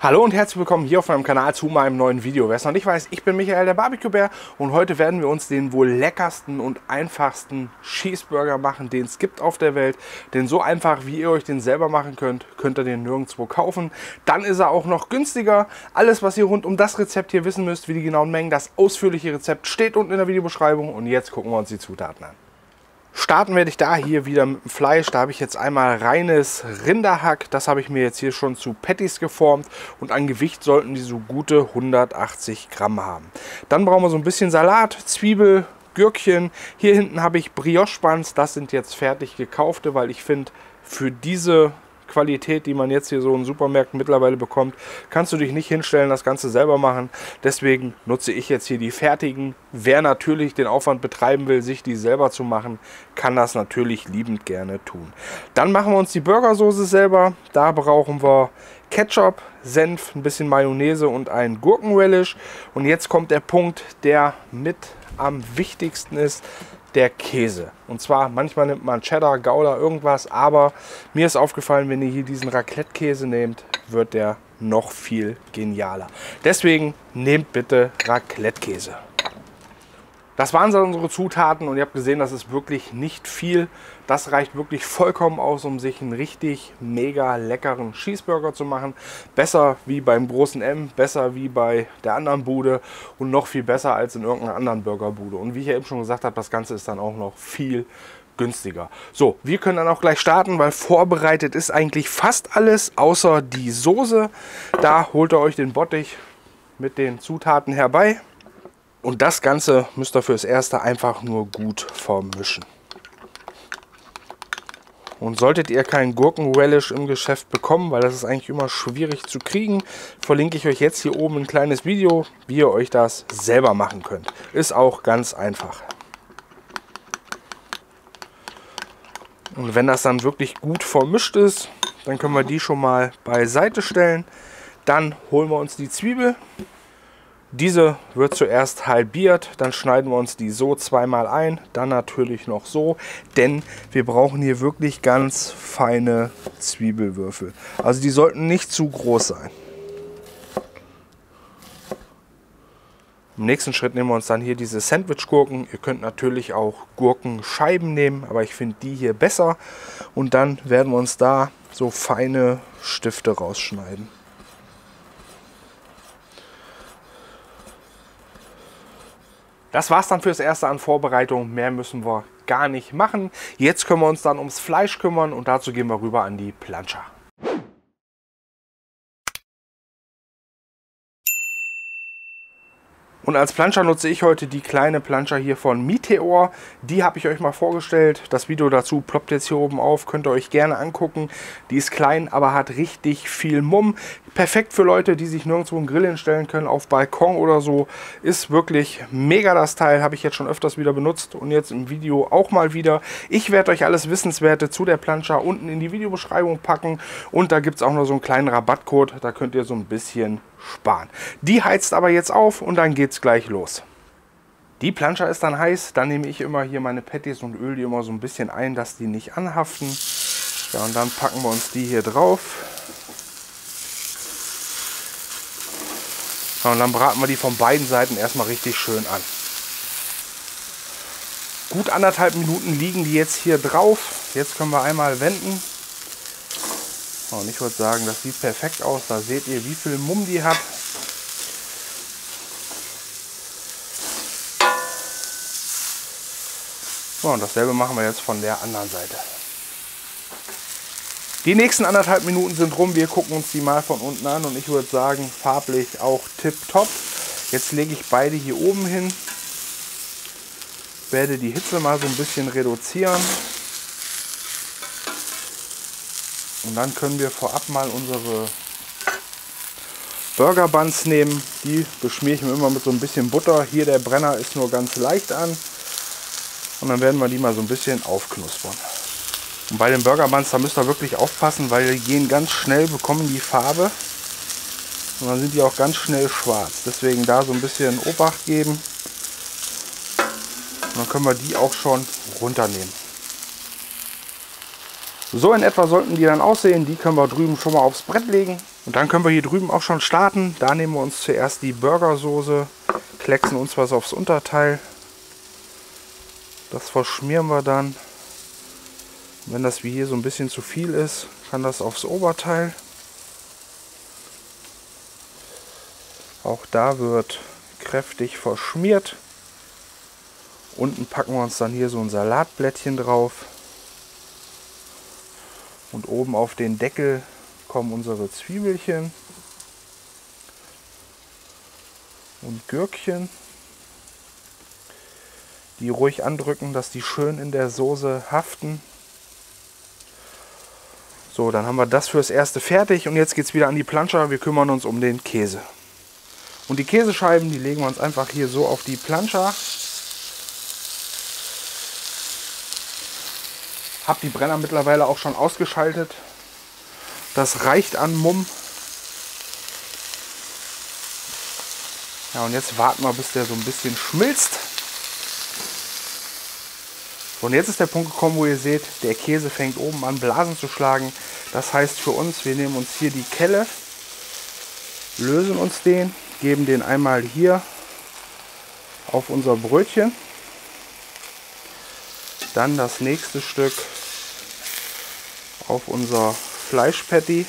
Hallo und herzlich willkommen hier auf meinem Kanal zu meinem neuen Video. Wer es noch nicht weiß, ich bin Michael, der Barbecue-Bär, und heute werden wir uns den wohl leckersten und einfachsten Cheeseburger machen, den es gibt auf der Welt. Denn so einfach, wie ihr euch den selber machen könnt, könnt ihr den nirgendwo kaufen. Dann ist er auch noch günstiger. Alles, was ihr rund um das Rezept hier wissen müsst, wie die genauen Mengen, das ausführliche Rezept steht unten in der Videobeschreibung. Und jetzt gucken wir uns die Zutaten an. Starten werde ich da hier wieder mit dem Fleisch. Da habe ich jetzt einmal reines Rinderhack. Das habe ich mir jetzt hier schon zu Patties geformt. Und an Gewicht sollten die so gute 180 Gramm haben. Dann brauchen wir so ein bisschen Salat, Zwiebel, Gürkchen. Hier hinten habe ich Brioche Buns. Das sind jetzt fertig gekaufte, weil ich finde, für diese Qualität, die man jetzt hier so in Supermärkten mittlerweile bekommt, kannst du dich nicht hinstellen, das Ganze selber machen. Deswegen nutze ich jetzt hier die fertigen. Wer natürlich den Aufwand betreiben will, sich die selber zu machen, kann das natürlich liebend gerne tun. Dann machen wir uns die Burgersoße selber. Da brauchen wir Ketchup, Senf, ein bisschen Mayonnaise und einen Gurkenrelish. Und jetzt kommt der Punkt, der mit am wichtigsten ist: der Käse. Und zwar, manchmal nimmt man Cheddar, Gouda, irgendwas, aber mir ist aufgefallen, wenn ihr hier diesen Raclette-Käse nehmt, wird der noch viel genialer. Deswegen nehmt bitte Raclette-Käse. Das waren so unsere Zutaten und ihr habt gesehen, das ist wirklich nicht viel. Das reicht wirklich vollkommen aus, um sich einen richtig mega leckeren Cheeseburger zu machen. Besser wie beim großen M, besser wie bei der anderen Bude und noch viel besser als in irgendeiner anderen Burgerbude. Und wie ich ja eben schon gesagt habe, das Ganze ist dann auch noch viel günstiger. So, wir können dann auch gleich starten, weil vorbereitet ist eigentlich fast alles, außer die Soße. Da holt ihr euch den Bottich mit den Zutaten herbei. Und das Ganze müsst ihr fürs Erste einfach nur gut vermischen. Und solltet ihr keinen Gurkenrelish im Geschäft bekommen, weil das ist eigentlich immer schwierig zu kriegen, verlinke ich euch jetzt hier oben ein kleines Video, wie ihr euch das selber machen könnt. Ist auch ganz einfach. Und wenn das dann wirklich gut vermischt ist, dann können wir die schon mal beiseite stellen. Dann holen wir uns die Zwiebel. Diese wird zuerst halbiert, dann schneiden wir uns die so zweimal ein, dann natürlich noch so, denn wir brauchen hier wirklich ganz feine Zwiebelwürfel. Also die sollten nicht zu groß sein. Im nächsten Schritt nehmen wir uns dann hier diese Sandwich-Gurken. Ihr könnt natürlich auch Gurkenscheiben nehmen, aber ich finde die hier besser. Und dann werden wir uns da so feine Stifte rausschneiden. Das war's dann fürs Erste an Vorbereitung. Mehr müssen wir gar nicht machen. Jetzt können wir uns dann ums Fleisch kümmern und dazu gehen wir rüber an die Plancha. Und als Plancha nutze ich heute die kleine Plancha hier von Meteor. Die habe ich euch mal vorgestellt. Das Video dazu ploppt jetzt hier oben auf. Könnt ihr euch gerne angucken. Die ist klein, aber hat richtig viel Mumm. Perfekt für Leute, die sich nirgendwo einen Grill hinstellen können, auf Balkon oder so. Ist wirklich mega das Teil. Habe ich jetzt schon öfters wieder benutzt und jetzt im Video auch mal wieder. Ich werde euch alles Wissenswerte zu der Plancha unten in die Videobeschreibung packen. Und da gibt es auch noch so einen kleinen Rabattcode. Da könnt ihr so ein bisschen sparen. Die heizt aber jetzt auf und dann geht's gleich los. Die Plancha ist dann heiß, dann nehme ich immer hier meine Patties und öle die immer so ein bisschen ein, dass die nicht anhaften. Ja, und dann packen wir uns die hier drauf. Ja, und dann braten wir die von beiden Seiten erstmal richtig schön an. Gut 1,5 Minuten liegen die jetzt hier drauf. Jetzt können wir einmal wenden. Und ich würde sagen, das sieht perfekt aus. Da seht ihr, wie viel Mumm die hat. So, und dasselbe machen wir jetzt von der anderen Seite. Die nächsten 1,5 Minuten sind rum. Wir gucken uns die mal von unten an und ich würde sagen, farblich auch tipptopp. Jetzt lege ich beide hier oben hin. Werde die Hitze mal so ein bisschen reduzieren. Und dann können wir vorab mal unsere Burger Buns nehmen. Die beschmiere ich mir immer mit so ein bisschen Butter. Hier der Brenner ist nur ganz leicht an. Und dann werden wir die mal so ein bisschen aufknuspern. Und bei den Burger Buns, da müsst ihr wirklich aufpassen, weil die gehen ganz schnell, bekommen die Farbe. Und dann sind die auch ganz schnell schwarz. Deswegen da so ein bisschen Obacht geben. Und dann können wir die auch schon runternehmen. So in etwa sollten die dann aussehen. Die können wir drüben schon mal aufs Brett legen. Und dann können wir hier drüben auch schon starten. Da nehmen wir uns zuerst die Burgersoße, klecksen uns was aufs Unterteil. Das verschmieren wir dann. Wenn das wie hier so ein bisschen zu viel ist, kann das aufs Oberteil. Auch da wird kräftig verschmiert. Unten packen wir uns dann hier so ein Salatblättchen drauf. Und oben auf den Deckel kommen unsere Zwiebelchen und Gürkchen. Die ruhig andrücken, dass die schön in der Soße haften. So, dann haben wir das fürs Erste fertig und jetzt geht es wieder an die Plancha. Wir kümmern uns um den Käse. Und die Käsescheiben, die legen wir uns einfach hier so auf die Plancha. Hab die Brenner mittlerweile auch schon ausgeschaltet. Das reicht an Mumm. Ja, und jetzt warten wir, bis der so ein bisschen schmilzt. Und jetzt ist der Punkt gekommen, wo ihr seht, der Käse fängt oben an Blasen zu schlagen. Das heißt für uns, wir nehmen uns hier die Kelle, lösen uns den, geben den einmal hier auf unser Brötchen. Dann das nächste Stück auf unser Fleischpatty.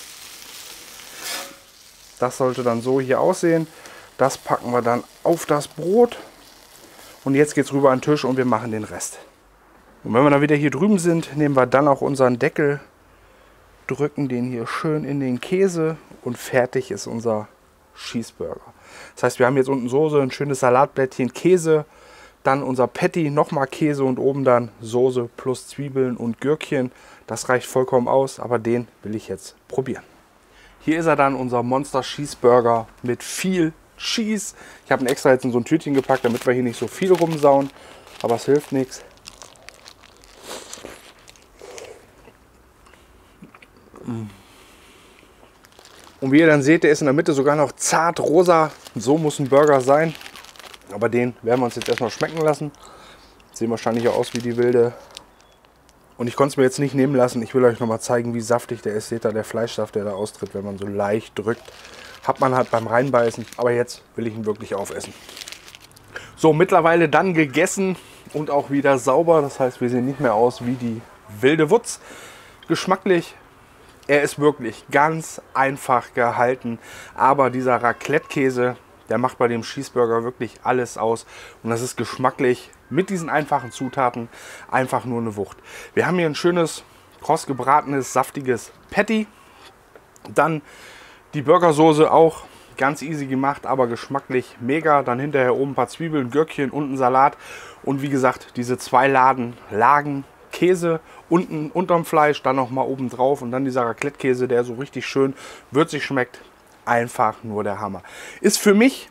Das sollte dann so hier aussehen. Das packen wir dann auf das Brot. Und jetzt geht es rüber an den Tisch und wir machen den Rest. Und wenn wir dann wieder hier drüben sind, nehmen wir dann auch unseren Deckel, drücken den hier schön in den Käse und fertig ist unser Cheeseburger. Das heißt, wir haben jetzt unten Soße, ein schönes Salatblättchen, Käse, dann unser Patty, nochmal Käse und oben dann Soße plus Zwiebeln und Gürkchen. Das reicht vollkommen aus, aber den will ich jetzt probieren. Hier ist er dann, unser Monster Cheeseburger mit viel Cheese. Ich habe ihn extra jetzt in so ein Tütchen gepackt, damit wir hier nicht so viel rumsauen, aber es hilft nichts. Und wie ihr dann seht, der ist in der Mitte sogar noch zart rosa. So muss ein Burger sein. Aber den werden wir uns jetzt erstmal schmecken lassen. Sehen wahrscheinlich auch aus wie die wilde. Und ich konnte es mir jetzt nicht nehmen lassen. Ich will euch nochmal zeigen, wie saftig der ist. Seht ihr, der Fleischsaft, der da austritt, wenn man so leicht drückt. Hat man halt beim Reinbeißen. Aber jetzt will ich ihn wirklich aufessen. So, mittlerweile dann gegessen und auch wieder sauber. Das heißt, wir sehen nicht mehr aus wie die wilde Wutz. Geschmacklich. Er ist wirklich ganz einfach gehalten. Aber dieser Raclette-Käse, der macht bei dem Cheeseburger wirklich alles aus. Und das ist geschmacklich mit diesen einfachen Zutaten einfach nur eine Wucht. Wir haben hier ein schönes, kross gebratenes, saftiges Patty. Dann die Burgersoße auch ganz easy gemacht, aber geschmacklich mega. Dann hinterher oben ein paar Zwiebeln, Gürkchen und ein Salat. Und wie gesagt, diese zwei Lagen Käse unten unterm Fleisch, dann nochmal oben drauf. Und dann dieser Raclette-Käse, der so richtig schön würzig schmeckt. Einfach nur der Hammer. Ist für mich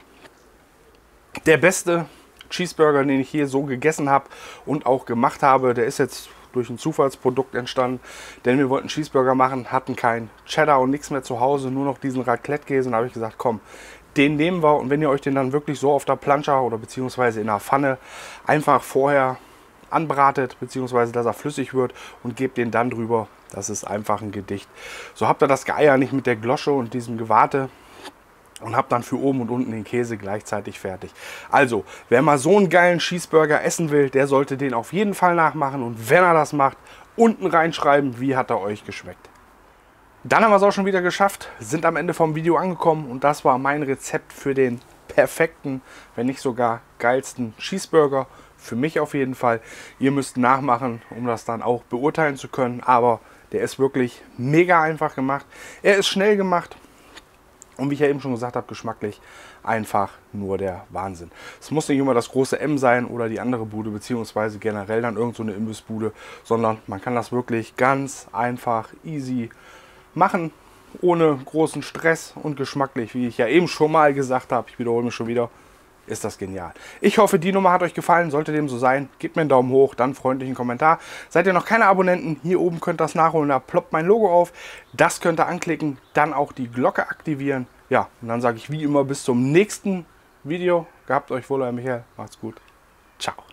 der beste Cheeseburger, den ich hier so gegessen habe und auch gemacht habe. Der ist jetzt durch ein Zufallsprodukt entstanden, denn wir wollten Cheeseburger machen, hatten kein Cheddar und nichts mehr zu Hause, nur noch diesen Raclette-Käse. Und da habe ich gesagt, komm, den nehmen wir. Und wenn ihr euch den dann wirklich so auf der Plancha oder beziehungsweise in der Pfanne einfach vorher anbratet, beziehungsweise dass er flüssig wird und gebt den dann drüber. Das ist einfach ein Gedicht. So habt ihr das Geier nicht mit der Glosche und diesem Gewarte und habt dann für oben und unten den Käse gleichzeitig fertig. Also, wer mal so einen geilen Cheeseburger essen will, der sollte den auf jeden Fall nachmachen. Und wenn er das macht, unten reinschreiben, wie hat er euch geschmeckt. Dann haben wir es auch schon wieder geschafft, sind am Ende vom Video angekommen und das war mein Rezept für den perfekten, wenn nicht sogar geilsten Cheeseburger. Für mich auf jeden Fall. Ihr müsst nachmachen, um das dann auch beurteilen zu können. Aber der ist wirklich mega einfach gemacht. Er ist schnell gemacht. Und wie ich ja eben schon gesagt habe, geschmacklich einfach nur der Wahnsinn. Es muss nicht immer das große M sein oder die andere Bude, beziehungsweise generell dann irgend so eine Imbissbude, sondern man kann das wirklich ganz einfach, easy machen, ohne großen Stress und geschmacklich, wie ich ja eben schon mal gesagt habe, ich wiederhole mich schon wieder, ist das genial. Ich hoffe, die Nummer hat euch gefallen. Sollte dem so sein, gebt mir einen Daumen hoch, dann freundlichen Kommentar. Seid ihr noch keine Abonnenten, hier oben könnt ihr das nachholen, da ploppt mein Logo auf. Das könnt ihr anklicken, dann auch die Glocke aktivieren. Ja, und dann sage ich wie immer bis zum nächsten Video. Gehabt euch wohl, euer Michael. Macht's gut. Ciao.